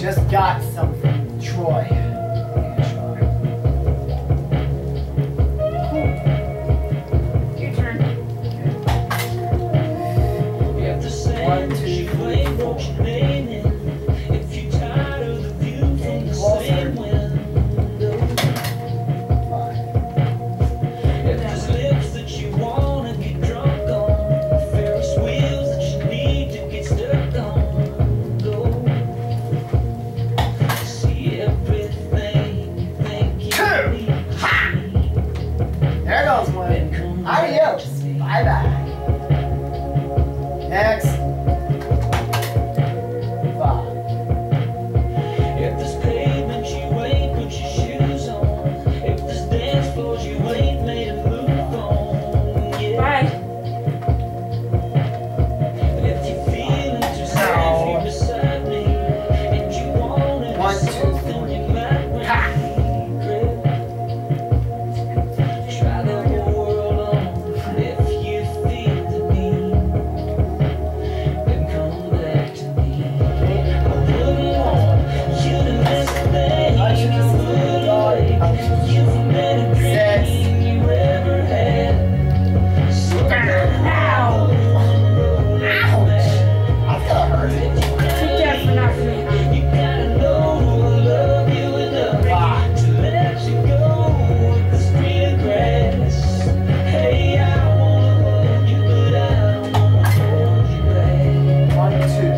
Just got something, Troy. Your turn. You have to say One, what two, you three, claim, four. what you name it. If you're tired of the view from the same window. If there's lips that you wanna get drunk on, Ferris wheels that you need to get stuck on, go. See everything you think you need to see. There goes one. Adios. Bye bye. Next. 5. If there's pavement you ain't put your shoes on, if there's dance floors you ain't made a move on, yeah. Bye. If you're feeling too safe, you're beside me, and you wanna do 1, 2, something 3. you might regret. Try the whole world on if you feel the need, then come back to me. I wouldn't want you to miss a thing. I wouldn't wait. You've met a dream you ever had. So Ow! Ouch! That's gonna hurt. Too dead for not doing that. you gotta know I love you enough to let you go with this green grass. Hey, I wanna hold you, but I don't wanna hold you back. 1, 2.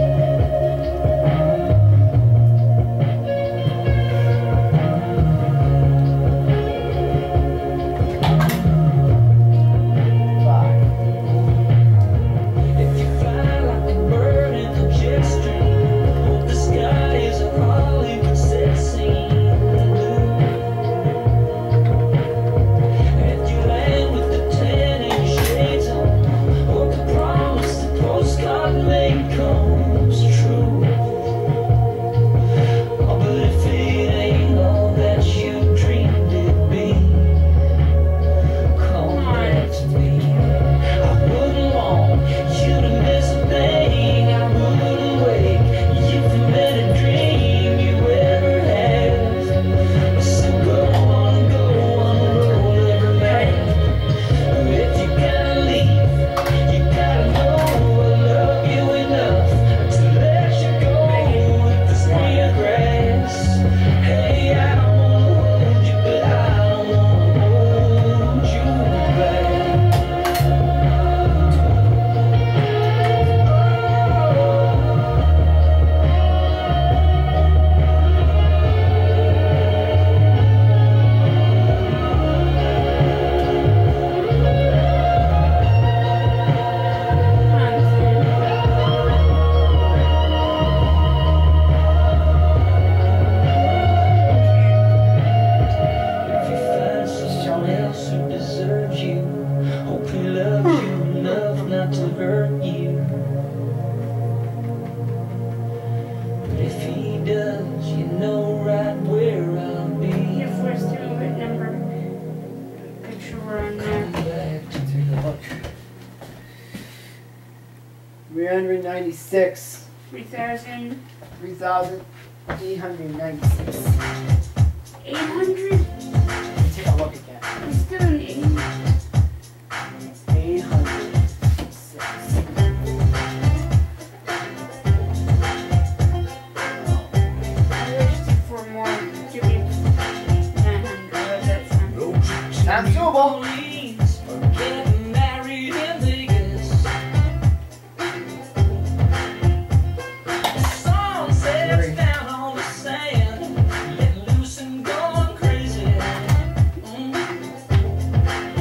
If you fly like a bird in a jet stream, or the sky is a Hollywood set scene, and you land with the tan and your shades on, or the promise the postcard made comes true. Oh, but if it ain't all that you dreamed it'd be, come back to me. I wouldn't want you to miss a thing. I wouldn't wait. You've met a dream you ever had. So go on, roll every man. If you gotta leave, you gotta know I love you enough to let you go with this green grass. Hey, I don't wanna hold you, but I don't wanna hold you back. If you find someone else who deserves you, hope he loves you enough not to hurt you. But if he does, you know right where I'll be. Your first two, what number? Picture we're on Come there. back to Take a look. 396. 3,000. 3,896. 800? Take a look again. I'm still in 80. 806. I wish for more. Give me 900. How's that sound? Sounds doable. Please, getting married in Vegas. The sun sets down on the sand, let loose and going crazy.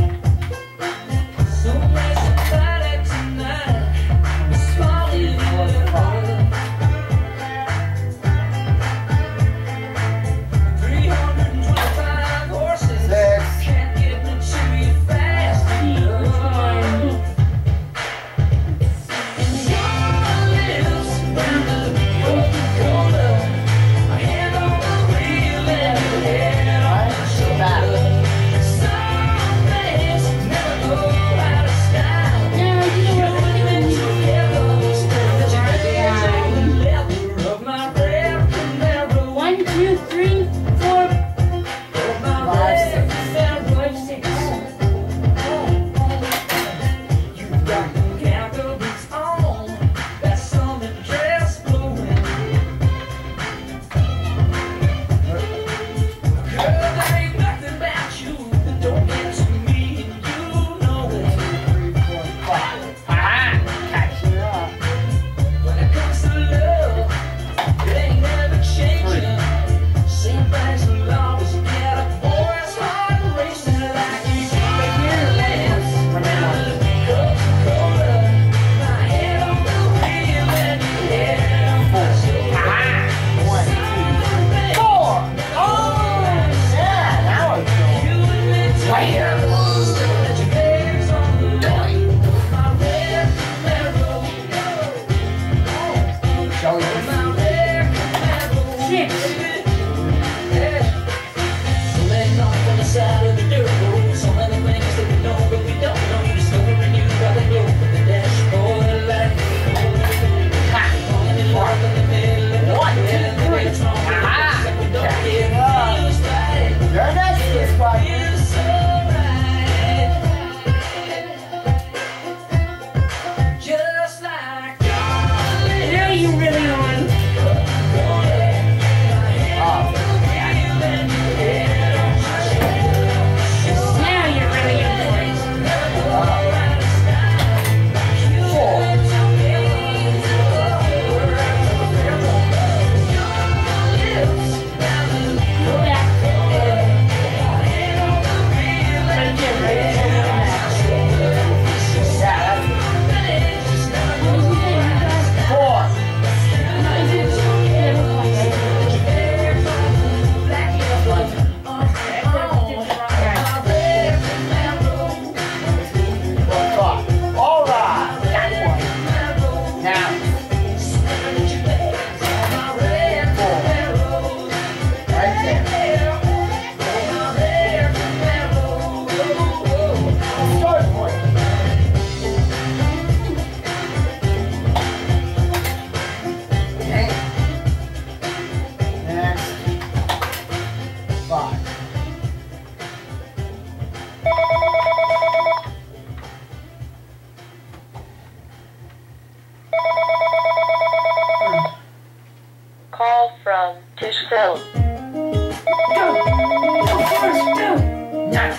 from Tishfeld. Go! Go, Forrest, go! Now.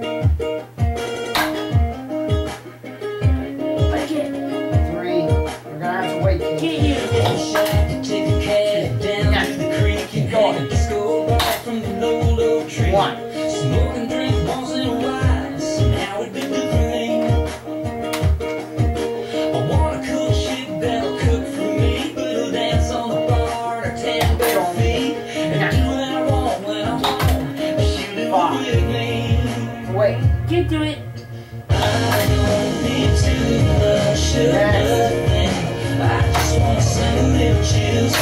Like it. 3. We're gonna have to wait. Kid. Get you. Take a cab down to the creek and hang a disco right from the low tree. 1. Smoke and drink once in a while, so now it'd be good for me. I want a cool chick that'll cook for me, but I'll dance on the bar or 10 bare feet, and do what I want when I'm home. Shoot it with me. Wait. Get to it. I don't need too much of nothing. I just want some little chills